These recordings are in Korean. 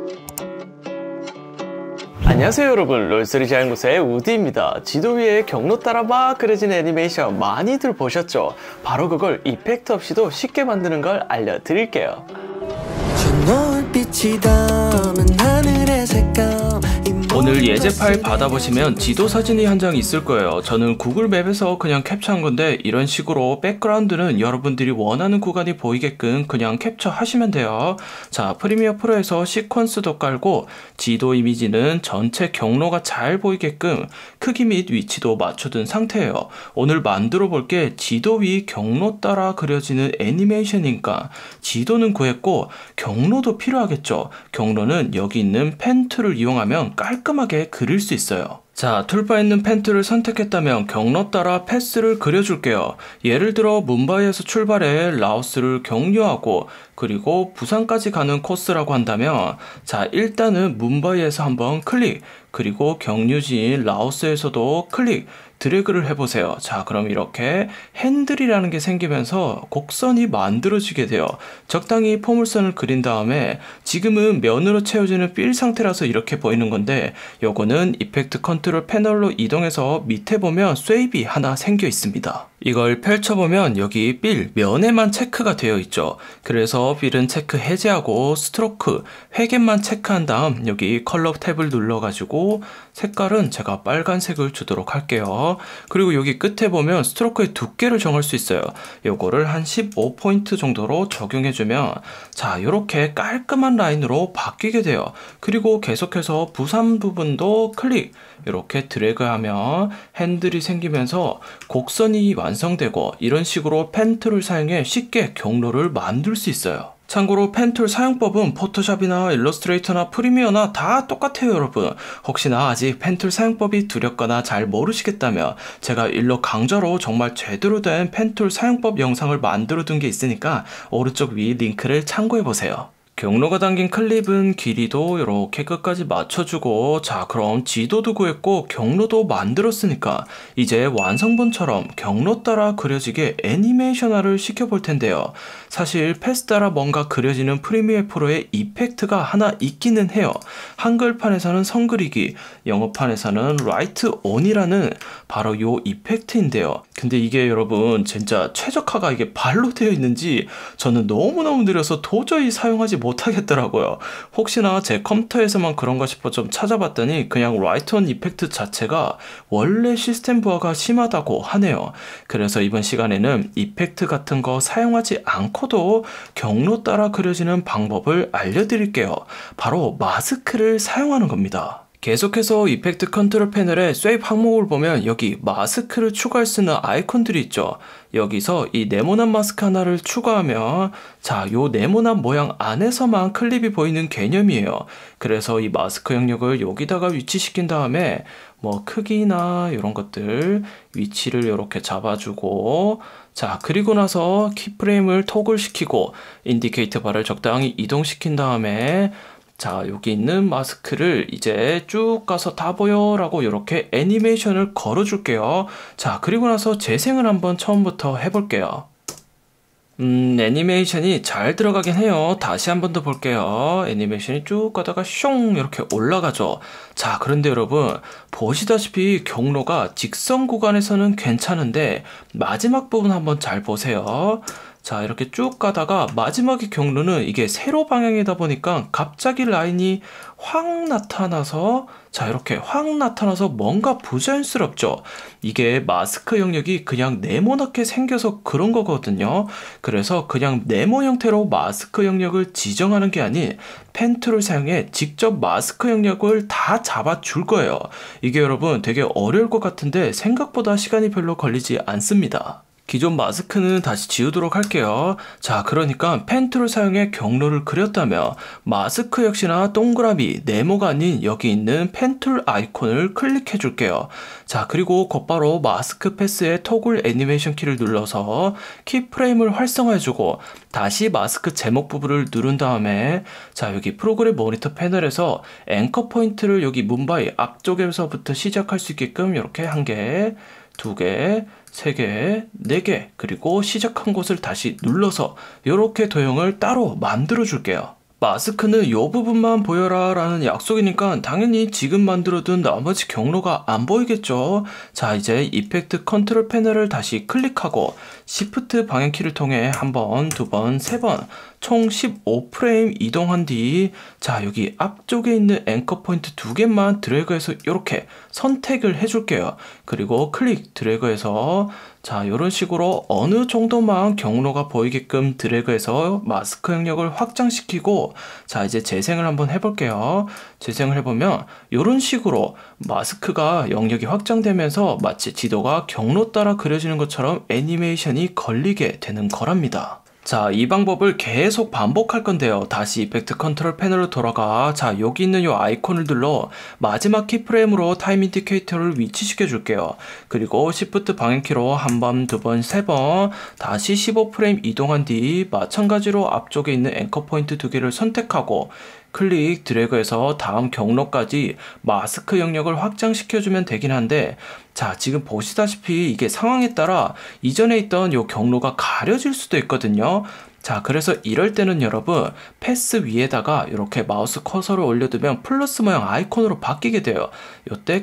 안녕하세요 여러분, 롤소리 자연구사의 우디입니다. 지도 위에 경로 따라 막 그려진 애니메이션 많이들 보셨죠? 바로 그걸 이펙트 없이도 쉽게 만드는 걸 알려드릴게요. 오늘 예제 파일 받아보시면 지도 사진이 한 장 있을 거예요. 저는 구글 맵에서 그냥 캡처한 건데 이런 식으로 백그라운드는 여러분들이 원하는 구간이 보이게끔 그냥 캡처하시면 돼요. 자, 프리미어 프로에서 시퀀스도 깔고 지도 이미지는 전체 경로가 잘 보이게끔 크기 및 위치도 맞춰둔 상태예요. 오늘 만들어 볼 게 지도 위 경로 따라 그려지는 애니메이션이니까 지도는 구했고 경로도 필요하겠죠. 경로는 여기 있는 펜 툴을 이용하면 깔끔하게 그릴 수 있어요. 자, 툴바에 있는 펜 툴을 선택했다면 경로 따라 패스를 그려줄게요. 예를 들어 뭄바이에서 출발해 라오스를 경유하고 그리고 부산까지 가는 코스라고 한다면, 자, 일단은 뭄바이에서 한번 클릭, 그리고 경유지인 라오스에서도 클릭, 드래그를 해보세요. 자, 그럼 이렇게 핸들이라는 게 생기면서 곡선이 만들어지게 돼요. 적당히 포물선을 그린 다음에 지금은 면으로 채워지는 필 상태라서 이렇게 보이는 건데, 요거는 이펙트 컨트롤 패널로 이동해서 밑에 보면 쉐입이 하나 생겨 있습니다. 이걸 펼쳐보면 여기 필 면에만 체크가 되어 있죠. 그래서 필은 체크 해제하고 스트로크 회계만 체크한 다음 여기 컬러 탭을 눌러가지고 색깔은 제가 빨간색을 주도록 할게요. 그리고 여기 끝에 보면 스트로크의 두께를 정할 수 있어요. 요거를 한 15포인트 정도로 적용해주면, 자, 이렇게 깔끔한 라인으로 바뀌게 돼요. 그리고 계속해서 부산 부분도 클릭, 이렇게 드래그하면 핸들이 생기면서 곡선이 완성되고, 이런 식으로 펜 툴을 사용해 쉽게 경로를 만들 수 있어요. 참고로 펜툴 사용법은 포토샵이나 일러스트레이터나 프리미어나 다 똑같아요 여러분. 혹시나 아직 펜툴 사용법이 두렵거나 잘 모르시겠다면 제가 일러 강좌로 정말 제대로 된 펜툴 사용법 영상을 만들어 둔 게 있으니까 오른쪽 위 링크를 참고해보세요. 경로가 담긴 클립은 길이도 이렇게 끝까지 맞춰주고, 자, 그럼 지도도 구했고 경로도 만들었으니까 이제 완성본처럼 경로 따라 그려지게 애니메이션화를 시켜볼 텐데요. 사실 패스 따라 뭔가 그려지는 프리미어 프로에 이펙트가 하나 있기는 해요. 한글판에서는 선 그리기, 영어판에서는 라이트 온이라는 바로 요 이펙트인데요. 근데 이게 여러분 진짜 최적화가 이게 발로 되어 있는지 저는 너무너무 느려서 도저히 사용하지 못하겠더라고요. 혹시나 제 컴퓨터에서만 그런가 싶어 좀 찾아봤더니 그냥 라이트 온 이펙트 자체가 원래 시스템 부하가 심하다고 하네요. 그래서 이번 시간에는 이펙트 같은 거 사용하지 않고도 경로 따라 그려지는 방법을 알려드릴게요. 바로 마스크를 사용하는 겁니다. 계속해서 이펙트 컨트롤 패널의 쉐입 항목을 보면 여기 마스크를 추가할 수 있는 아이콘들이 있죠. 여기서 이 네모난 마스크 하나를 추가하면, 자, 요 네모난 모양 안에서만 클립이 보이는 개념이에요. 그래서 이 마스크 영역을 여기다가 위치시킨 다음에 뭐 크기나 이런 것들 위치를 이렇게 잡아주고, 자, 그리고 나서 키프레임을 토글 시키고 인디케이터 바를 적당히 이동시킨 다음에, 자, 여기 있는 마스크를 이제 쭉 가서 다 보여 라고 이렇게 애니메이션을 걸어줄게요. 자, 그리고 나서 재생을 한번 처음부터 해볼게요. 애니메이션이 잘 들어가긴 해요. 다시 한 번 더 볼게요. 애니메이션이 쭉 가다가 슝 이렇게 올라가죠. 자, 그런데 여러분 보시다시피 경로가 직선 구간에서는 괜찮은데 마지막 부분 한번 잘 보세요. 자, 이렇게 쭉 가다가 마지막의 경로는 이게 세로 방향이다 보니까 갑자기 라인이 확 나타나서, 자, 이렇게 확 나타나서 뭔가 부자연스럽죠. 이게 마스크 영역이 그냥 네모나게 생겨서 그런 거거든요. 그래서 그냥 네모 형태로 마스크 영역을 지정하는 게 아닌 펜 툴을 사용해 직접 마스크 영역을 다 잡아줄 거예요. 이게 여러분 되게 어려울 것 같은데 생각보다 시간이 별로 걸리지 않습니다. 기존 마스크는 다시 지우도록 할게요. 자, 그러니까 펜 툴을 사용해 경로를 그렸다면 마스크 역시나 동그라미, 네모가 아닌 여기 있는 펜 툴 아이콘을 클릭해 줄게요. 자, 그리고 곧바로 마스크 패스의 토글 애니메이션 키를 눌러서 키프레임을 활성화해 주고 다시 마스크 제목 부분을 누른 다음에, 자, 여기 프로그램 모니터 패널에서 앵커 포인트를 여기 뭄바이 앞쪽에서부터 시작할 수 있게끔 이렇게 1개, 2개, 3개, 4개, 그리고 시작한 곳을 다시 눌러서 이렇게 도형을 따로 만들어 줄게요. 마스크는 이 부분만 보여라 라는 약속이니까 당연히 지금 만들어둔 나머지 경로가 안 보이겠죠. 자, 이제 이펙트 컨트롤 패널을 다시 클릭하고 Shift 방향키를 통해 한 번, 두 번, 세 번, 총 15프레임 이동한 뒤, 자, 여기 앞쪽에 있는 앵커 포인트 두 개만 드래그해서 이렇게 선택을 해줄게요. 그리고 클릭 드래그해서, 자, 이런 식으로 어느 정도만 경로가 보이게끔 드래그해서 마스크 영역을 확장시키고, 자, 이제 재생을 한번 해볼게요. 재생을 해보면 이런 식으로 마스크가 영역이 확장되면서 마치 지도가 경로 따라 그려지는 것처럼 애니메이션이 걸리게 되는 거랍니다. 자, 이 방법을 계속 반복할 건데요. 다시 이펙트 컨트롤 패널로 돌아가, 자, 여기 있는 이 아이콘을 눌러 마지막 키프레임으로 타임 인디케이터를 위치시켜 줄게요. 그리고 Shift 방향키로 한 번, 두 번, 세 번, 다시 15프레임 이동한 뒤 마찬가지로 앞쪽에 있는 앵커 포인트 두 개를 선택하고 클릭 드래그해서 다음 경로까지 마스크 영역을 확장시켜주면 되긴 한데, 자, 지금 보시다시피 이게 상황에 따라 이전에 있던 이 경로가 가려질 수도 있거든요. 자, 그래서 이럴 때는 여러분 패스 위에다가 이렇게 마우스 커서를 올려두면 플러스 모양 아이콘으로 바뀌게 돼요. 이때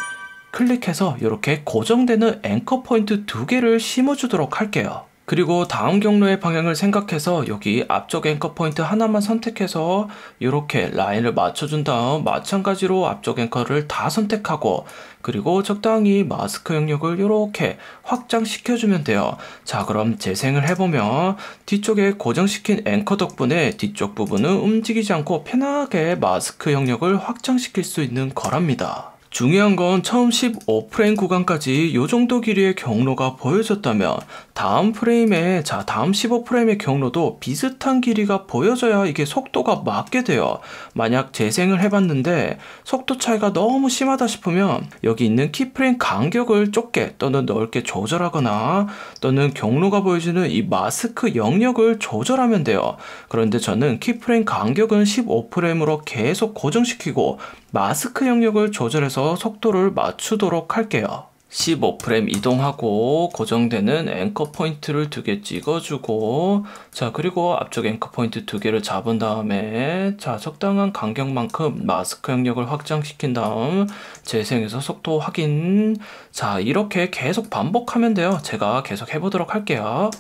클릭해서 이렇게 고정되는 앵커 포인트 두 개를 심어주도록 할게요. 그리고 다음 경로의 방향을 생각해서 여기 앞쪽 앵커 포인트 하나만 선택해서 이렇게 라인을 맞춰준 다음 마찬가지로 앞쪽 앵커를 다 선택하고, 그리고 적당히 마스크 영역을 이렇게 확장시켜주면 돼요. 자, 그럼 재생을 해보면 뒤쪽에 고정시킨 앵커 덕분에 뒤쪽 부분은 움직이지 않고 편하게 마스크 영역을 확장시킬 수 있는 거랍니다. 중요한 건 처음 15프레임 구간까지 이 정도 길이의 경로가 보여졌다면 다음 프레임에, 자, 다음 15프레임의 경로도 비슷한 길이가 보여져야 이게 속도가 맞게 돼요. 만약 재생을 해봤는데 속도 차이가 너무 심하다 싶으면 여기 있는 키프레임 간격을 좁게 또는 넓게 조절하거나 또는 경로가 보여지는 이 마스크 영역을 조절하면 돼요. 그런데 저는 키프레임 간격은 15프레임으로 계속 고정시키고 마스크 영역을 조절해서 속도를 맞추도록 할게요. 15프레임 이동하고 고정되는 앵커 포인트를 두 개 찍어주고, 자, 그리고 앞쪽 앵커 포인트 두 개를 잡은 다음에, 자, 적당한 간격만큼 마스크 영역을 확장시킨 다음 재생해서 속도 확인. 자, 이렇게 계속 반복하면 돼요. 제가 계속 해보도록 할게요.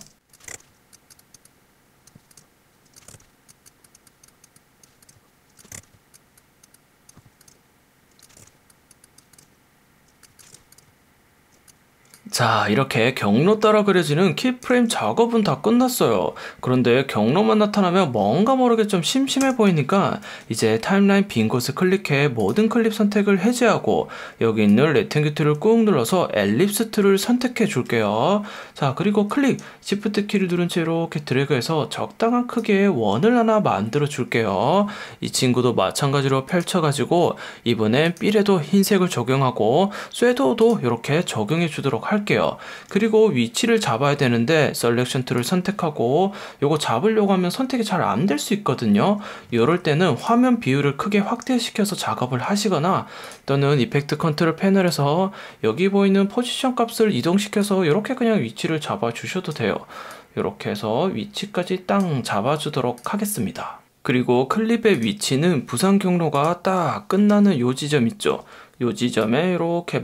자, 이렇게 경로 따라 그려지는 키프레임 작업은 다 끝났어요. 그런데 경로만 나타나면 뭔가 모르게 좀 심심해 보이니까 이제 타임라인 빈 곳을 클릭해 모든 클립 선택을 해제하고 여기 있는 레탱글 툴을 꾹 눌러서 엘립스 툴을 선택해 줄게요. 자, 그리고 클릭, 시프트 키를 누른 채 이렇게 드래그해서 적당한 크기의 원을 하나 만들어 줄게요. 이 친구도 마찬가지로 펼쳐가지고 이번엔 삘에도 흰색을 적용하고 쇄도우도 이렇게 적용해 주도록 할게요. 그리고 위치를 잡아야 되는데 셀렉션 툴을 선택하고 요거 잡으려고 하면 선택이 잘 안 될 수 있거든요. 이럴 때는 화면 비율을 크게 확대시켜서 작업을 하시거나 또는 이펙트 컨트롤 패널에서 여기 보이는 포지션 값을 이동시켜서 이렇게 그냥 위치를 잡아 주셔도 돼요. 이렇게 해서 위치까지 딱 잡아주도록 하겠습니다. 그리고 클립의 위치는 부상 경로가 딱 끝나는 요 지점 있죠. 요 지점에 이렇게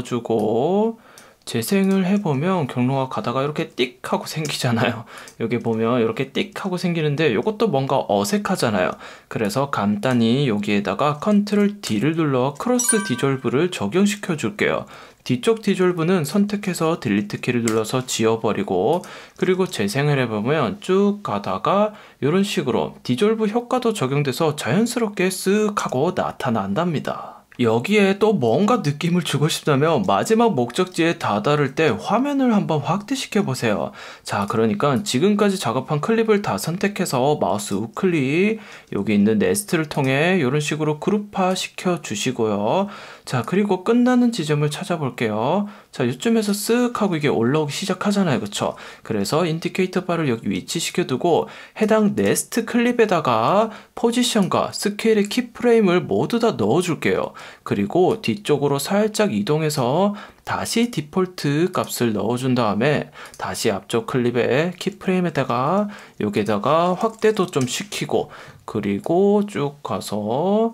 맞춰주고 재생을 해보면 경로가 가다가 이렇게 띡 하고 생기잖아요. 여기 보면 이렇게 띡 하고 생기는데 이것도 뭔가 어색하잖아요. 그래서 간단히 여기에다가 컨트롤 D를 눌러 크로스 디졸브를 적용시켜 줄게요. 뒤쪽 디졸브는 선택해서 딜리트 키를 눌러서 지워버리고, 그리고 재생을 해보면 쭉 가다가 이런 식으로 디졸브 효과도 적용돼서 자연스럽게 쓱 하고 나타난답니다. 여기에 또 뭔가 느낌을 주고 싶다면 마지막 목적지에 다다를 때 화면을 한번 확대시켜 보세요. 자, 그러니까 지금까지 작업한 클립을 다 선택해서 마우스 우클릭, 여기 있는 네스트를 통해 이런 식으로 그룹화 시켜 주시고요. 자, 그리고 끝나는 지점을 찾아볼게요. 자, 이쯤에서 쓱 하고 이게 올라오기 시작하잖아요. 그쵸? 그래서 인디케이터 바를 여기 위치시켜 두고 해당 네스트 클립에다가 포지션과 스케일의 키프레임을 모두 다 넣어 줄게요. 그리고 뒤쪽으로 살짝 이동해서 다시 디폴트 값을 넣어준 다음에 다시 앞쪽 클립의 키프레임에다가 여기에다가 확대도 좀 시키고, 그리고 쭉 가서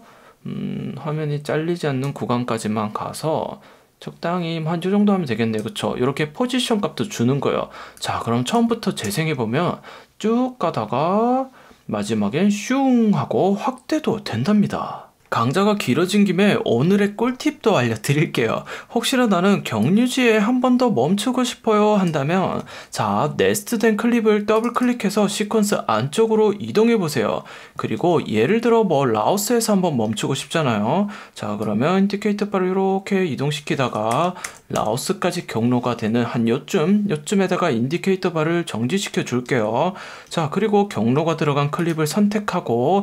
화면이 잘리지 않는 구간까지만 가서 적당히 한 요 정도 하면 되겠네요. 그쵸? 이렇게 포지션 값도 주는 거예요. 자, 그럼 처음부터 재생해보면 쭉 가다가 마지막엔 슝 하고 확대도 된답니다. 강좌가 길어진 김에 오늘의 꿀팁도 알려드릴게요. 혹시나 나는 경유지에 한 번 더 멈추고 싶어요 한다면, 자, 네스트된 클립을 더블 클릭해서 시퀀스 안쪽으로 이동해 보세요. 그리고 예를 들어 뭐 라오스에서 한번 멈추고 싶잖아요. 자, 그러면 인디케이터 바를 이렇게 이동시키다가 라오스까지 경로가 되는 한 요쯤에다가 인디케이터 바를 정지시켜 줄게요. 자, 그리고 경로가 들어간 클립을 선택하고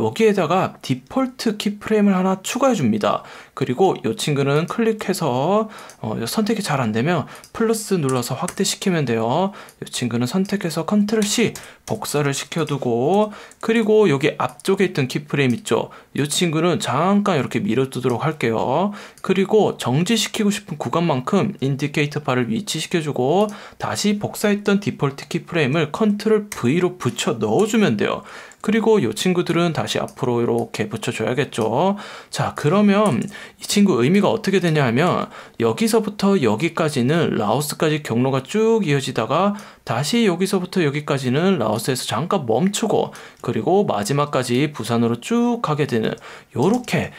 여기에다가 디폴트 키프레임을 하나 추가해 줍니다. 그리고 이 친구는 클릭해서 선택이 잘 안되면 플러스 눌러서 확대시키면 돼요. 이 친구는 선택해서 컨트롤 C 복사를 시켜두고, 그리고 여기 앞쪽에 있던 키프레임 있죠? 이 친구는 잠깐 이렇게 밀어두도록 할게요. 그리고 정지시키고 싶은 구간만큼 인디케이터 바를 위치시켜주고 다시 복사했던 디폴트 키프레임을 컨트롤 V로 붙여 넣어주면 돼요. 그리고 이 친구들은 다시 앞으로 이렇게 붙여줘야겠죠. 자, 그러면 이 친구 의미가 어떻게 되냐 하면 여기서부터 여기까지는 라오스까지 경로가 쭉 이어지다가 다시 여기서부터 여기까지는 라오스에서 잠깐 멈추고, 그리고 마지막까지 부산으로 쭉 가게 되는 요렇게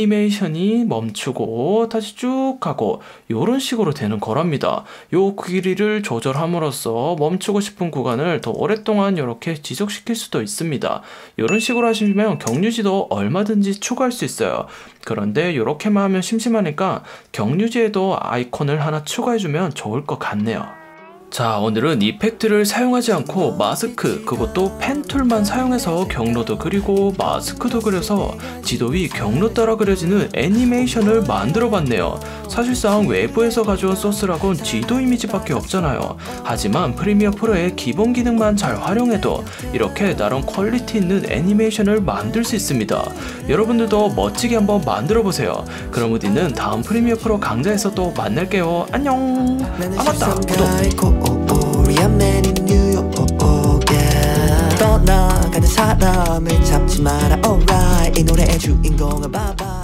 애니메이션이 멈추고 다시 쭉 가고 요런 식으로 되는 거랍니다. 요 길이를 조절함으로써 멈추고 싶은 구간을 더 오랫동안 이렇게 지속시킬 수도 있습니다. 이런 식으로 하시면 경유지도 얼마든지 추가할 수 있어요. 그런데 이렇게만 하면 심심하니까 경유지에도 아이콘을 하나 추가해주면 좋을 것 같네요. 자, 오늘은 이펙트를 사용하지 않고 마스크, 그것도 펜툴만 사용해서 경로도 그리고 마스크도 그려서 지도 위 경로 따라 그려지는 애니메이션을 만들어 봤네요. 사실상 외부에서 가져온 소스라곤 지도 이미지밖에 없잖아요. 하지만 프리미어 프로의 기본 기능만 잘 활용해도 이렇게 나름 퀄리티 있는 애니메이션을 만들 수 있습니다. 여러분들도 멋지게 한번 만들어 보세요. 그럼 우리는 다음 프리미어 프로 강좌에서 또 만날게요. 안녕. 아, 맞다, 구독. 우리야맨이 뉴욕 떠나가는 사람을 잡지 마라 alright 이 노래의 주인공은 바바